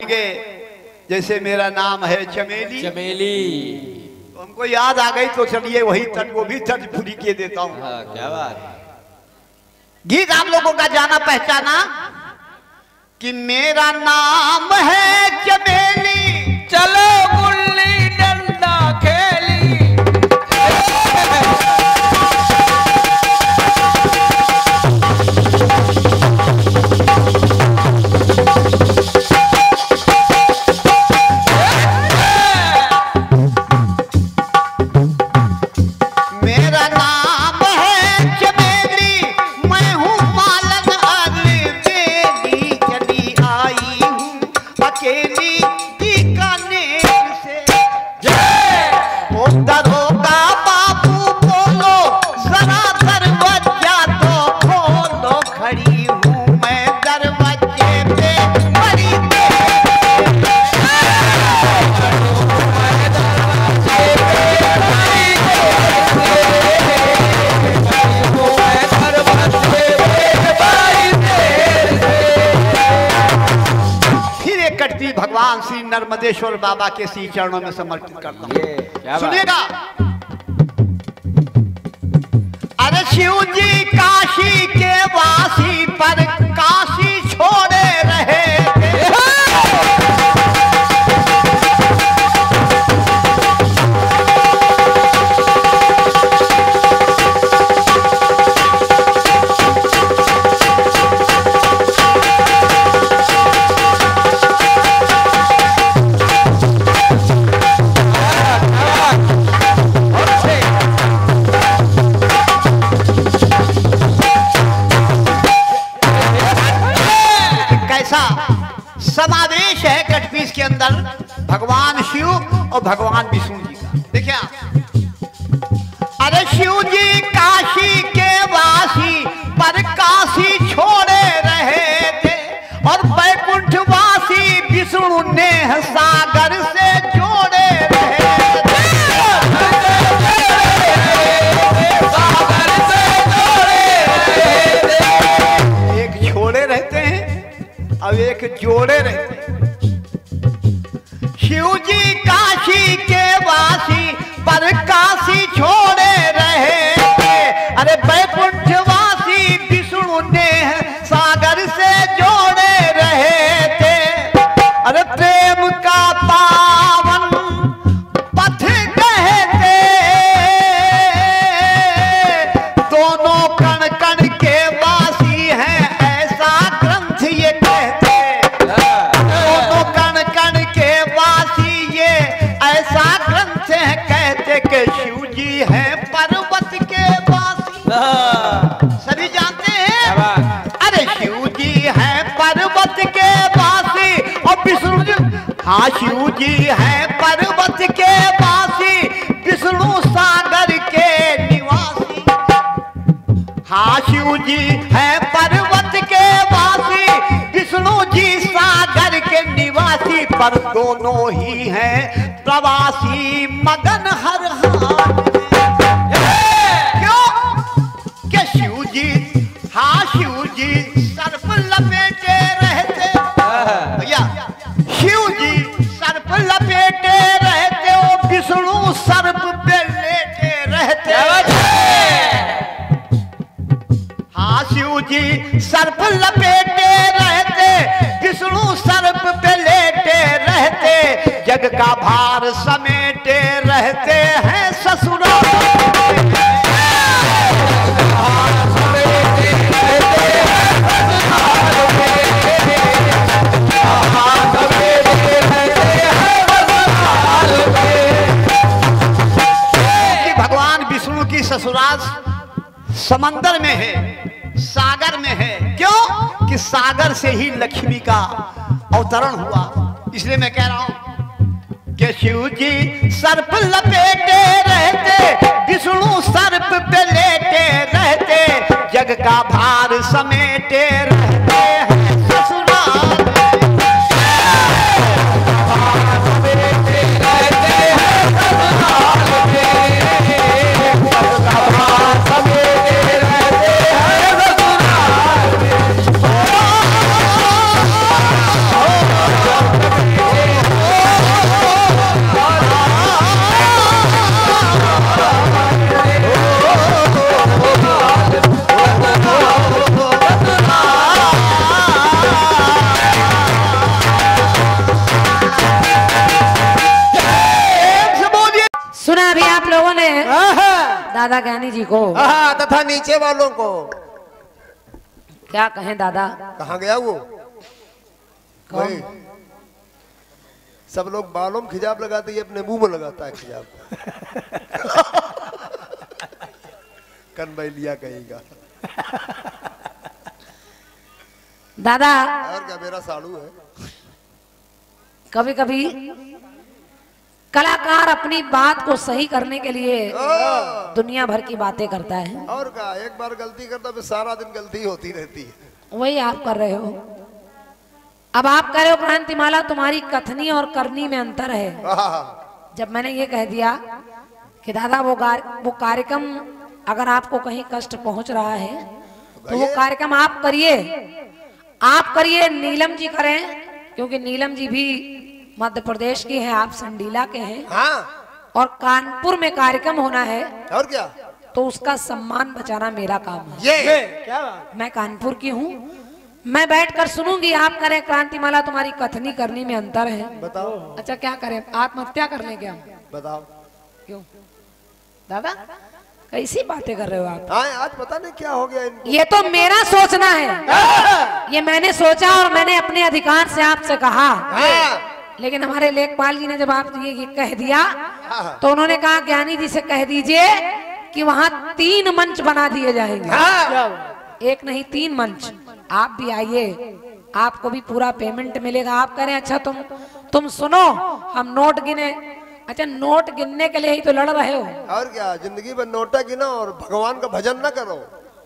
होंगे जैसे मेरा नाम है चमेली चमेली। तो हमको याद आ गई तो चलिए वही तर्ज, वो भी तर्ज पूरी किए देता हूँ। हाँ, क्या बात। गीत आप लोगों का जाना पहचाना कि मेरा नाम है चमेली, चलो गुल्ली डंडा खेली। मेरा नाम है चमेली, मैं हूँ पालन बेली, चली आई हूँ अकेली बीकानेर से। ओ दरोगा बाबू बोलो जरा दरवाजा तो खोलो, खड़ी हूँ मैं दरवाजे पे बड़ी कटती भगवान श्री नर्मदेश्वर बाबा के श्री चरणों में समर्पित करता हूँ। सुनिएगा, अरे शिव जी काशी के वासी पर काशी छोड़े रहे समावेश है कटपीस के अंदर भगवान शिव और भगवान विष्णु जी का। देखिए अरे शिव जी काशी के वासी पर काशी छोड़े रहे थे, और बैकुंठ वासी विष्णु ने सागर से जोड़े रहे थे। एक छोड़े रहते हैं अब एक जोड़े रहते हैं। शिव जी काशी के वासी पर काशी छोड़े रहे थे, अरे बैकुंठ वासी विष्णु ने सागर से जोड़े रहे थे। अरे प्रेम का पावन पथ कहते दोनों कण कण के वासी हैं, ऐसा ग्रंथ ये कहते। दोनों कण कण के वासी ये ऐसा ग्रंथ है कहते कि शिव जी हैं पर्वत के वासी। सभी जानते हैं, अरे शिव जी हैं पर्वत के वासी और विष्णु जी, हाँ शिव जी हैं पर्वत के वासी, विष्णु सागर के निवासी। हाँ शिव जी हैं पर्वत के वासी, विष्णु जी सागर के निवासी, पर दोनों ही हैं प्रवासी मगन हर हाल में। क्यों? कि शिव जी, हाँ शिव जी सर्प लपेटे रहते। भैया शिव जी सर्प लपेटे रहते, ओ विष्णु सर्प पे लेटे रहते। हाँ शिव जी सर्प लपेटे रहते, विष्णु सर्प पे लेटे रहते, जग का भार समेटे रहते हैं ससुराल। भगवान विष्णु की ससुराल समंदर में है, सागर में है। क्यों? कि सागर से ही लक्ष्मी का अवतरण हुआ। इसलिए मैं कह रहा हूं कि शिव जी सर्प लपेटे रहते, विष्णु सर्प पे लेटे रहते, जग का भार समेटे रहते हैं ससुराल। दादा ज्ञानी जी को हाँ, तथा नीचे वालों को। क्या कहें दादा? कहाँ गया वो? कौन? वही। सब लोग बालों में खिजाब लगाते, ये अपने मुंह में लगाता है खिजाब। कन भाई लिया कहेगा। दादा और क्या, मेरा साड़ू है। कभी कभी कलाकार अपनी बात को सही करने के लिए दुनिया भर की बातें करता है। और क्या, एक बार गलती करता फिर सारा दिन गलती होती रहती है। वही आप कर रहे हो। अब आप कह रहे हो क्रांतिमाला तुम्हारी कथनी और करनी में अंतर है। जब मैंने ये कह दिया कि दादा वो कार्यक्रम अगर आपको कहीं कष्ट पहुंच रहा है तो वो कार्यक्रम आप करिए, नीलम जी करें, क्योंकि नीलम जी भी मध्य प्रदेश की हैं, आप संडीला के हैं। हाँ। और कानपुर में कार्यक्रम होना है और क्या, तो उसका सम्मान बचाना मेरा काम है। ये क्या बात? मैं कानपुर की हूँ, मैं बैठकर सुनूंगी। आप करें क्रांतिमाला तुम्हारी कथनी करनी में अंतर है। बताओ। अच्छा क्या करें, आत्महत्या कर लें क्या? बताओ। क्यों दादा कैसी बातें कर रहे हो आप? हाँ, आज पता नहीं क्या हो गया इनको। ये तो मेरा सोचना है, ये मैंने सोचा और मैंने अपने अधिकार से आपसे कहा। हाँ। लेकिन हमारे लेखपाल जी ने जब आप ये कह दिया तो उन्होंने कहा ज्ञानी जी से कह दीजिए कि वहां 3 मंच बना दिए जाएंगे। हाँ। एक नहीं 3 मंच। आप भी आइए, आपको भी पूरा पेमेंट मिलेगा। आप कह रहे हैं अच्छा तुम सुनो, हम नोट गिने। अच्छा नोट गिनने के लिए ही तो लड़ रहे हो। और क्या, जिंदगी भर नोटा गिनो और भगवान का भजन न करो।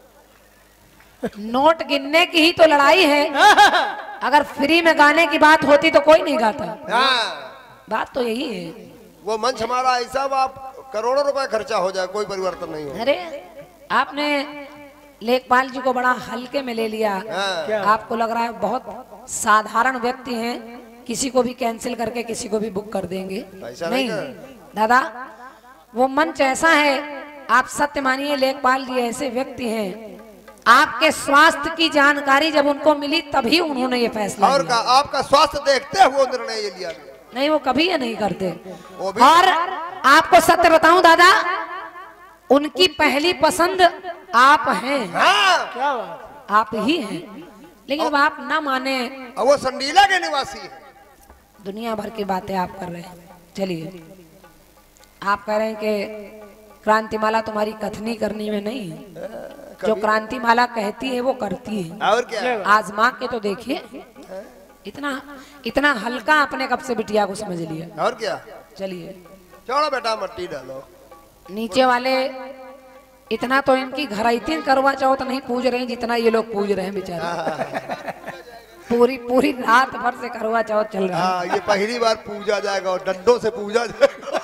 नोट गिनने की ही तो लड़ाई है। अगर फ्री में गाने की बात होती तो कोई नहीं गाता। हाँ। बात तो यही है। वो मंच हमारा ऐसा, आप करोड़ों रुपए खर्चा हो जाए, कोई परिवर्तन नहीं हो। अरे आपने लेखपाल जी को बड़ा हल्के में ले लिया। आपको लग रहा है बहुत साधारण व्यक्ति हैं, किसी को भी कैंसिल करके किसी को भी बुक कर देंगे। ऐसा नहीं नहीं दादा, वो मंच ऐसा है, आप सत्य मानिए लेखपाल जी ऐसे व्यक्ति हैं, आपके स्वास्थ्य की जानकारी जब उनको मिली तभी उन्होंने ये फैसला और लिया। का आपका स्वास्थ्य देखते हुए निर्णय ये लिया। नहीं वो कभी ये नहीं करते। वो भी और आपको सत्य बताऊं दादा, उनकी पहली पसंद आप हैं। हाँ। क्या बात? आप ही हैं, लेकिन अब आप ना माने। और वो संडीला के निवासी है। दुनिया भर की बातें आप कर रहे हैं। चलिए आप कह रहे हैं कि क्रांतिमाला तुम्हारी कथनी करनी में नहीं है, जो क्रांतिमाला कहती है वो करती है। और क्या, आजमा के तो देखिए। इतना हल्का अपने कब से बिटिया को समझ लिया। और क्या, चलिए छोड़ो बेटा, मट्टी डालो। नीचे वाले इतना तो इनकी घराइतीन करवा चौथ नहीं पूज रहे हैं जितना ये लोग पूज रहे हैं बेचारे। पूरी रात भर से करवा चौथ चल रहा है। हाँ, ये पहली बार पूजा जाएगा और डंडों से पूजा जाएगा।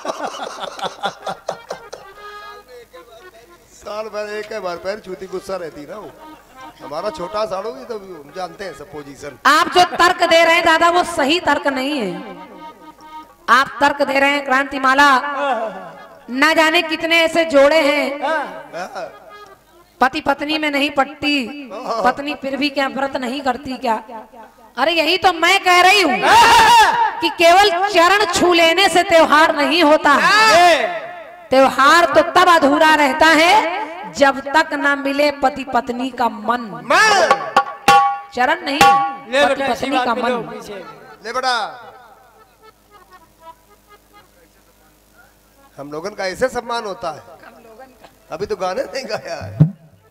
साल भर एक बार पैर छूती गुस्सा रहती ना वो। हमारा छोटा साड़ू भी तो हम जानते हैं सब पोजीशन। आप जो तर्क दे रहे हैं दादा वो सही तर्क नहीं है। आप तर्क दे रहे हैं क्रांतिमाला ना जाने कितने ऐसे जोड़े हैं, पति पत्नी में नहीं पटती, पत्नी फिर भी क्या व्रत नहीं करती क्या? अरे यही तो मैं कह रही हूँ कि केवल चरण छू लेने से त्योहार नहीं होता। त्योहार तो तब अधूरा रहता है जब तक ना मिले पति पत्नी का मन। चरण नहीं, पति पत्नी का मन। ले बेटा, हम लोगन का ऐसे सम्मान होता है। अभी तो गाने नहीं गाया है।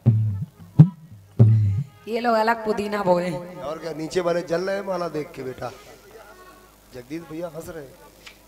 ये लोग अलग पुदीना बोए। और क्या, नीचे वाले जल रहे हैं माला देख के बेटा। जगदीश भैया हंस रहे हैं।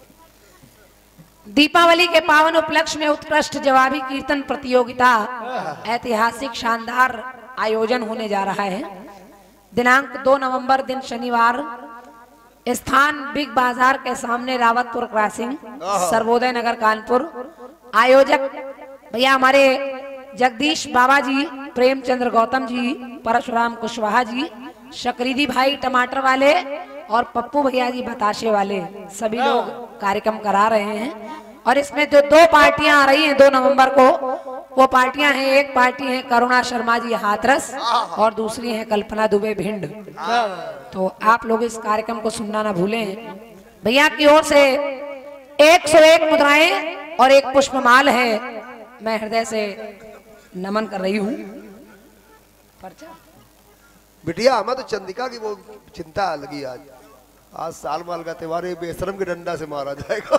दीपावली के पावन उपलक्ष्य में उत्कृष्ट जवाबी कीर्तन प्रतियोगिता ऐतिहासिक शानदार आयोजन होने जा रहा है। दिनांक 2 नवंबर दिन शनिवार, स्थान बिग बाजार के सामने रावतपुर क्रॉसिंग, सर्वोदय नगर कानपुर। आयोजक भैया हमारे जगदीश बाबा जी, प्रेमचंद्र गौतम जी, परशुराम कुशवाहा जी, शकरीदी भाई टमाटर वाले और पप्पू भैया जी बताशे वाले, सभी लोग कार्यक्रम करा रहे हैं। और इसमें जो 2 पार्टियां आ रही हैं 2 नवंबर को, वो पार्टियां हैं, एक पार्टी है करुणा शर्मा जी हाथरस और दूसरी है कल्पना दुबे भिंड। तो आप लोग इस कार्यक्रम को सुनना ना भूलें। भैया की ओर से 101 मुद्राएं और एक पुष्पमाल है। मैं हृदय से नमन कर रही हूँ। पर्चा बिटिया हमें तो चंदिका की वो चिंता लगी आज। आज साल माल का त्योहार ये बेशरम के डंडा से मारा जाएगा।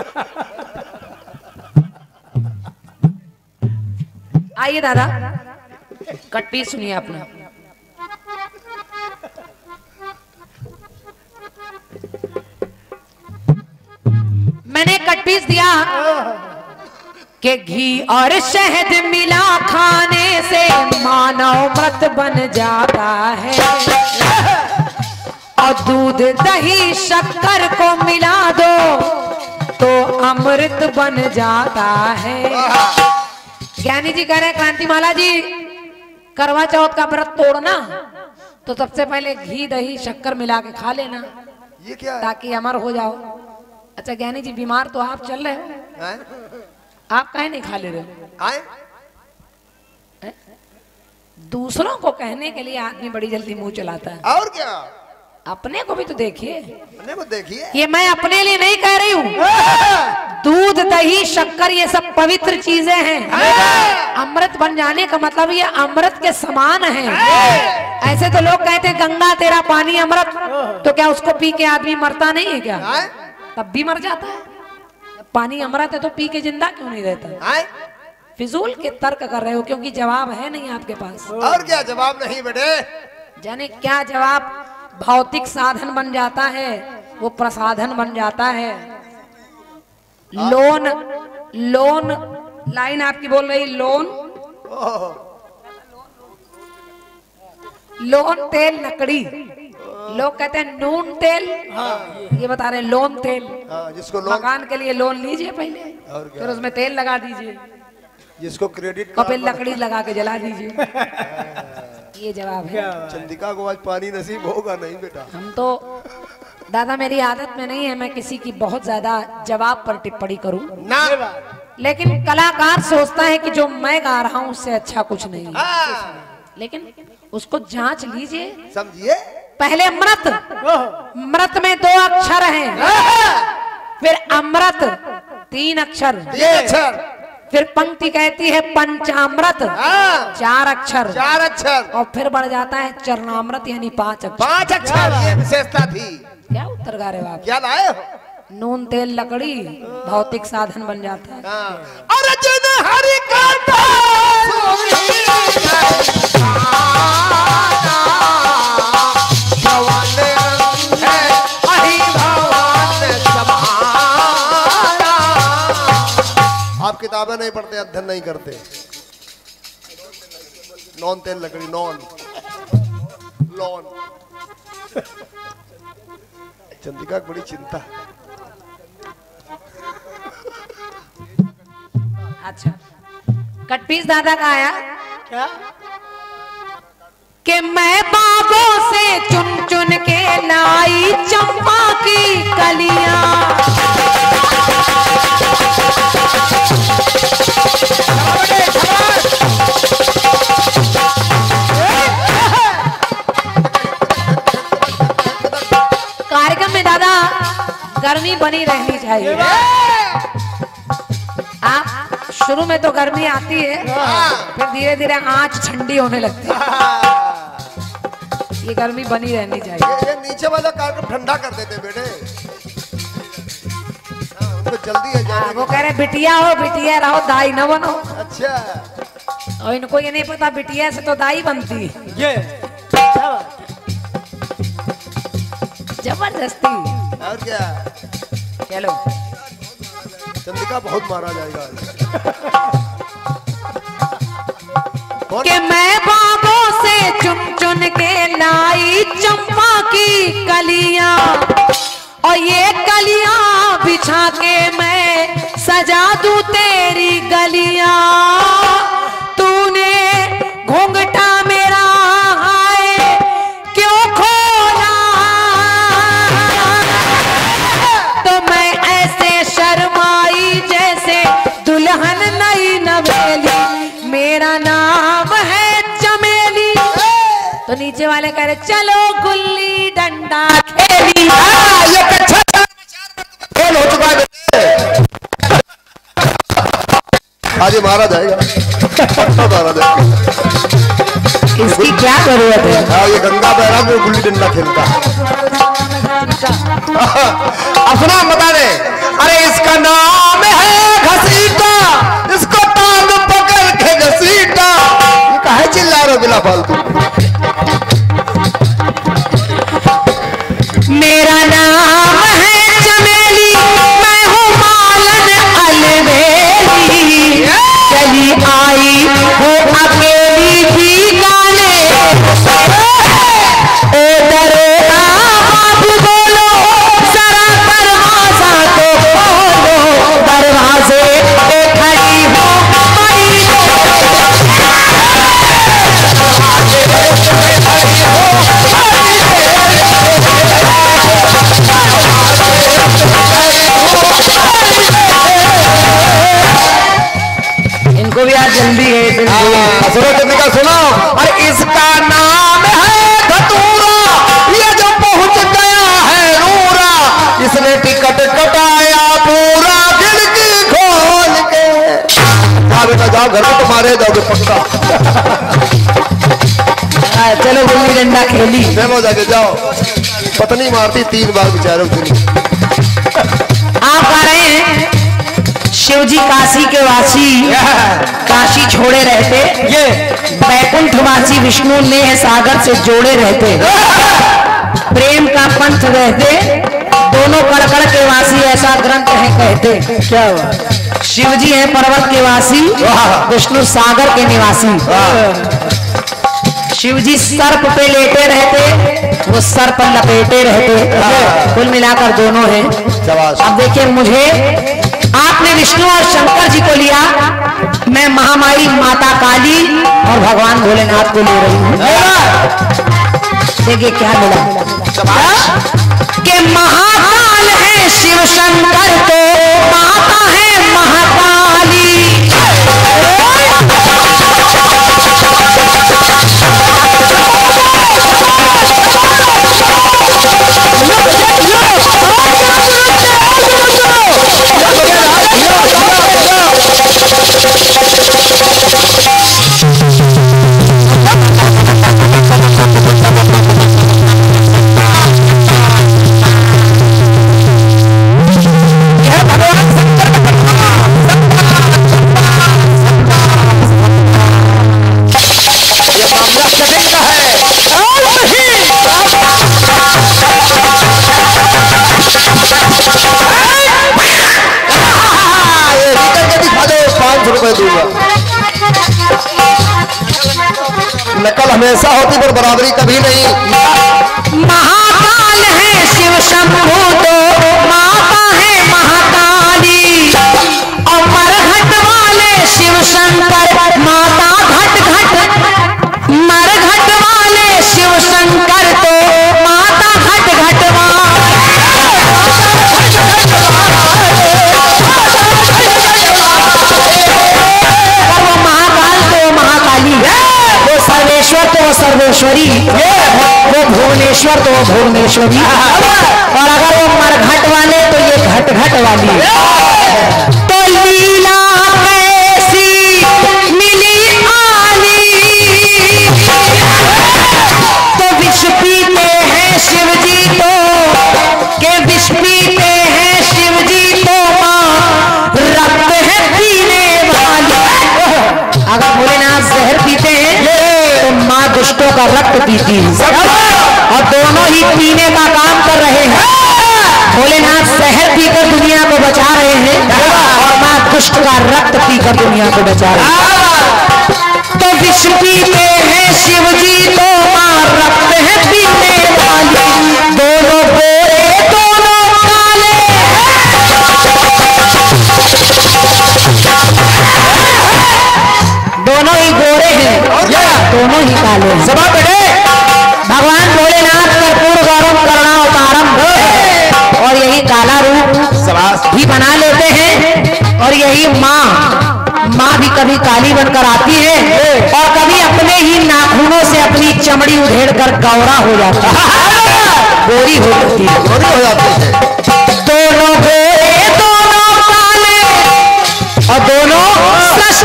आइए दादा, कटपी सुनिए अपना। मैंने कटपीस दिया कि घी और शहद मिला खाने से मानव मृत बन जाता है, और दूध दही शक्कर को मिला दो तो अमृत बन जाता है। ज्ञानी जी कह रहे क्रांतिमाला जी, करवा चौथ का व्रत तोड़ना तो सबसे पहले घी दही शक्कर मिला के खा लेना, ये क्या है? ताकि अमर हो जाओ। अच्छा ज्ञानी जी, बीमार तो आप चल रहे हो, हैं? आप काहे नहीं खा ले रहे हो? आए? दूसरों को कहने के लिए आदमी बड़ी जल्दी मुंह चलाता है, और क्या? अपने को भी तो देखिए। अपने को देखिए। ये मैं अपने लिए नहीं कह रही हूँ, दूध दही शक्कर ये सब पवित्र चीजें हैं। अमृत बन जाने का मतलब ये अमृत के समान है। ऐसे तो लोग कहते हैं गंगा तेरा पानी अमृत, तो क्या उसको पी के आदमी मरता नहीं है क्या? तब भी मर जाता है। पानी अमृत है तो पी के जिंदा क्यों नहीं रहता? फिजूल के तर्क कर रहे हो, क्योंकि जवाब है नहीं आपके पास। और क्या जवाब नहीं बेटे? जाने क्या जवाब? भौतिक साधन बन जाता है, वो प्रसाधन बन जाता है। लोन लोन लाइन आपकी बोल रही, लोन लोन तेल लकड़ी, लोग कहते हैं नून तेल, ये बता रहे लोन तेल। जिसको लोन मकान के लिए लोन लीजिए पहले, और क्या? फिर उसमें तेल लगा दीजिए, जिसको क्रेडिट और फिर लकड़ी लगा के जला दीजिए। ये जवाब है। चंदिका को आज पानी नसीब होगा नहीं बेटा? हम तो दादा, मेरी आदत में नहीं है मैं किसी की बहुत ज्यादा जवाब पर टिप्पणी करूं ना, लेकिन कलाकार सोचता है कि जो मैं गा रहा हूं उससे अच्छा कुछ नहीं है। लेकिन उसको जांच लीजिए, समझिए। पहले मृत, मृत में 2 अक्षर हैं, फिर अमृत 3 अक्षर, ये अक्षर, फिर पंक्ति कहती है पंचामृत 4 अक्षर, 4 अक्षर, और फिर बढ़ जाता है चरणामृत यानी 5 अक्षर। 5 अक्षर। ये विशेषता थी। क्या उत्तर गा रहे हो आप? क्या लाए हो? नून तेल लकड़ी भौतिक साधन बन जाता है। और जिन हरि का आप किताबें नहीं पढ़ते, अध्ययन नहीं करते। नॉन तेल लकड़ी, नॉन लॉन। चंदिका की बड़ी चिंता है। अच्छा, कटपीस दादा का आया क्या? कि मैं बागों से चुन चुन के लाई चंपा की कलियां, कार्यक्रम में दादा गर्मी बनी रहनी चाहिए। आप शुरू में तो गर्मी आती है, फिर धीरे धीरे आंच ठंडी होने लगती है। ये गर्मी बनी रहनी चाहिए। ये नीचे वाला कार्यक्रम ठंडा कर देते बेटे। उनको जल्दी है जाने वो कह रहे बिटिया हो, बिटिया रहो, दाई न बनो। अच्छा, और इनको ये नहीं पता बिटिया से तो दाई बनती है। ये जबरदस्ती। और क्या? चलो, चंदिका बहुत मारा जाएगा। कि मैं बागों से चुन चुन के लाई चंपा की कलियां, और ये कलियां बिछा के मैं सजा दूं तेरी गलियां। तूने घूंघटा मेरा हाय क्यों खोला, तो मैं ऐसे शर्माई जैसे दुल्हन नई नवेली, मेरा नाम है चमेली। तो नीचे वाले कह रहे चलो गुल्ली डंडा खेली। ये कच्चा फेल हो चुका है। आज ये मारा जाएगा, पट्टा मारा जाएगा। इसकी क्या जरूरत है? हाँ, ये गंगा बहरा में गुल्ली डंडा खेलता है। अपना बता दे। अरे इसका नाम है घसीटा, इसको टांग पकड़ के घसीटा। ये काहे चिल्ला रहे हो बिना फालतू? मेरा नाम है चमेली, मैं हूँ मालन अलवेली, चली आई हूँ अकेली भी गाने। ओ दरोगा बाबू बोलो, जरा दरवाजा तो खोलो, दरवाजे पे खड़ी हूँ इनको भी आज जल्दी है। सुनो चंद्रिका सुनो। अरे इसका नाम है धतूरा, ये जो पहुंच गया है नूरा, इसने टिकट कटाया पूरा खिड़की खोल के। हाँ बेटा जाओ घर में, तुम्हारे जाओगे पक्का। चलो गुल्ली डंडा खेली। चलो जाके जाओ, पत्नी मारती 3 बार बेचारों को। आप आ रहे हैं शिव जी काशी के वासी, काशी छोड़े रहते, ये बैकुंठवासी विष्णु ने सागर से जोड़े रहते, प्रेम का पंथ रहते, दोनों कड़कड़ के वासी ऐसा ग्रंथ है कहते। क्या हुआ? शिव जी हैं पर्वत के वासी, विष्णु सागर के निवासी। शिव जी सर्प पे लेटे रहते, वो सर्प लपेटे रहते, कुल मिलाकर दोनों हैं। अब देखिए, मुझे आपने विष्णु और शंकर जी को लिया, मैं महामाई माता काली और भगवान भोलेनाथ को ले रही हूँ। देखिए क्या मिला कि महाकाल है शिव शंकर, तो माता है महाकाली। नकल हमेशा होती पर बराबरी कभी नहीं। महाकाल है शिव शंभु, तो माता है महाकाली, और मरघट वाले शिव शंकर, माता घट घट। मरघट वाले शिव शंकर, तो माता घट घट सर्वेश्वरी, वो भुवनेश्वर तो वो भुवनेश्वरी, और अगर वो मरघट वाले तो ये घट घट वाली। तो लीला कैसी मिली आली, तो विष पीते हैं शिव जी, तो के विष पीते हैं शिव जी, तो माँ रक्त है पीने वाली। अगर भोलेनाथ जहर पीते हैं तो माँ दुष्टों का रक्त पीती है, और दोनों ही पीने का काम कर रहे हैं। भोलेनाथ जहर पीकर दुनिया को बचा रहे हैं, और माँ दुष्ट का रक्त पीकर दुनिया को बचा रही है। तो विष पीते हैं शिव जी, तो माँ रक्त है पीने वाली। दोनों गोरे दोनों काले, दोनों ही गोरे हैं, दोनों ही काले हैं। सभा बैठे भगवान भोलेनाथ कर्पूर गौरम करुणावतारम, और यही काला रूप भी बना लेते हैं, और यही माँ भी कभी काली बनकर आती है, और कभी अपने ही नाखूनों से अपनी चमड़ी उधेड़ कर गौरा हो जाती है, गोरी हो जाती है, गोरी हो जाती है। दोनों गोरे दोनों काले, और दोनों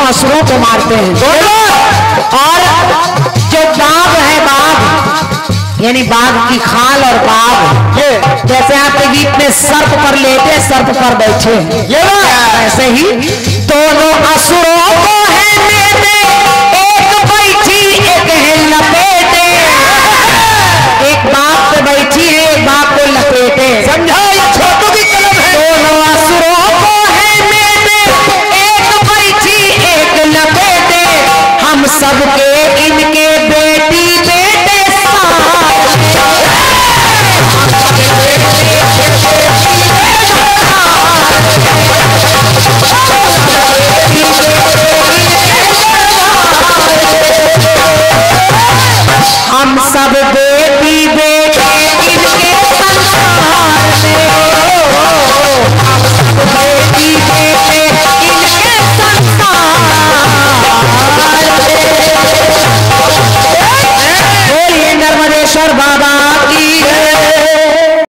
दोनों असुरों को मारते हैं। और जो बाघ है, बाघ यानी बाघ की खाल और बाघ, जैसे आपके गीत में सर्प पर लेटे सर्प पर बैठे, ऐसे ही दोनों असुरों को